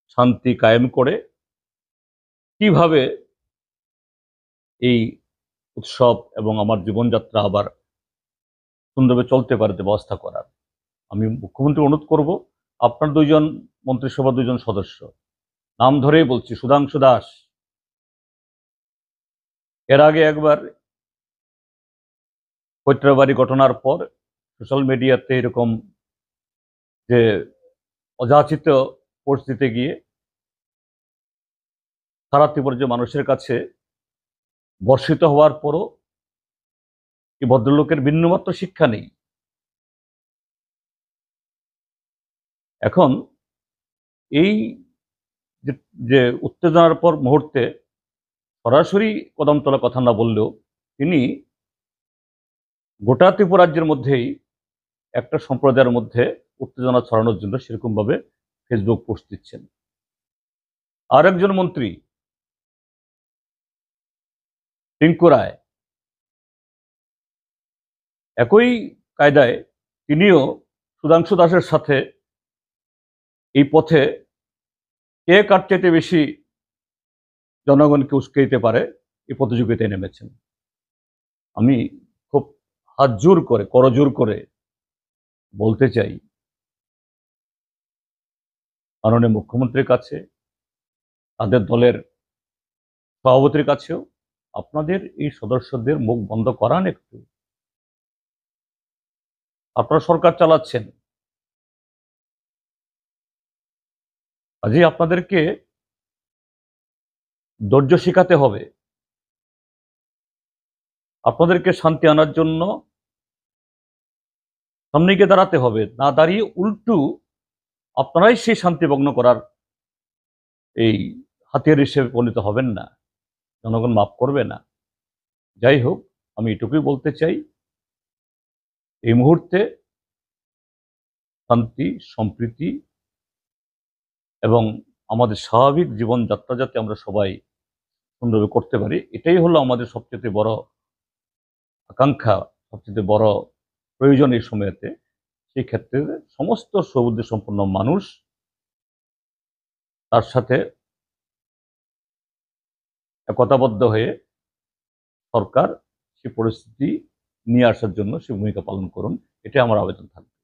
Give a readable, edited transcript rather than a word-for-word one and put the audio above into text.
শান্তি কায়েম করে কিভাবে এই উৎসব এবং আমার জীবনযাত্রা আবার সুন্দরভাবে চলতে পারে ব্যবস্থা করার। আমি মুখ্যমন্ত্রী অনুরোধ করব, আপনার ২ জন মন্ত্রিসভার ২ জন সদস্য, নাম ধরেই বলছি, সুধাংশু দাস, এর আগে একবার কৈত্রবাড়ি ঘটনার পর সোশ্যাল মিডিয়াতে এরকম যে অযাচিত পরিস্থিতিতে গিয়ে সারা ত্রিপুরার যে মানুষের কাছে বর্ষিত হওয়ার পরও এই ভদ্রলোকের বিন্দুমাত্র শিক্ষা নেই। এখন এই যে উত্তেজনার পর মুহূর্তে সরাসরি কদম তোলা কথা না বললেও তিনি গোটা ত্রিপুরা রাজ্যের মধ্যেই একটা সম্প্রদায়ের মধ্যে উত্তেজনা ছড়ানোর জন্য সেরকমভাবে ফেসবুক পোস্ট দিচ্ছেন। আরেকজন মন্ত্রী টিঙ্কু রায় একই কায়দায় তিনিও সুধাংশু দাসের সাথে এই পথে কে কার চাইতে বেশি জনগণকে উস্কে দিতে পারে এই প্রতিযোগিতায় নেমেছেন। আমি খুব হাত জোর করে করজোর করে বলতে চাই মাননীয় মুখ্যমন্ত্রীর কাছে, তাদের দলের সভাপতির কাছেও, আপনাদের এই সদস্যদের মুখ বন্ধ করান একটু। আপনারা সরকার চালাচ্ছেন, কাজেই আপনাদেরকে ধৈর্য শেখাতে হবে। আপনাদেরকে শান্তি আনার জন্য সামনে গিয়ে দাঁড়াতে হবে, না দাঁড়িয়ে উল্টু আপনারাই সেই শান্তি ভগ্ন করার এই হাতিয়ার হিসেবে পরিণত হবেন না। জনগণ মাফ করবে না। যাই হোক, আমি এটুকুই বলতে চাই, এই মুহূর্তে শান্তি, সম্প্রীতি এবং আমাদের স্বাভাবিক জীবনযাত্রা যাতে আমরা সবাই সুন্দরভাবে করতে পারি, এটাই হলো আমাদের সবচেয়ে বড় আকাঙ্ক্ষা, সবচেয়ে বড় প্রয়োজন এই সময়তে। সেই ক্ষেত্রে সমস্ত সৌবুদ্ধি সম্পন্ন মানুষ তার সাথে একতাবদ্ধ হয়ে সরকার সেই পরিস্থিতি নিয়ে আসার জন্য সে ভূমিকা পালন করুন, এটাই আমার আবেদন থাকবে।